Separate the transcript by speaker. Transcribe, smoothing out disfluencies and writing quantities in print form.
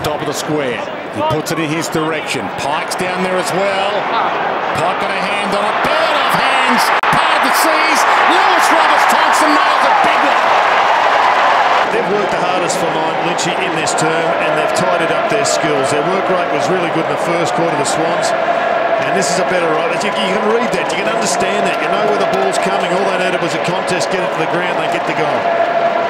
Speaker 1: the top of the square. He puts it in his direction. Pike's down there as well. Pike got a hand on it. Bird off hands. Part the seas. Lewis Roberts-Thomson nails a big one.
Speaker 2: They've worked the hardest for Lynchy in this term, and they've tidied up their skills. Their work rate was really good in the first quarter, the Swans. And this is a better rate. You can read that. You can understand that. You know where the ball's coming. All they needed was a contest, get it to the ground, they get the goal.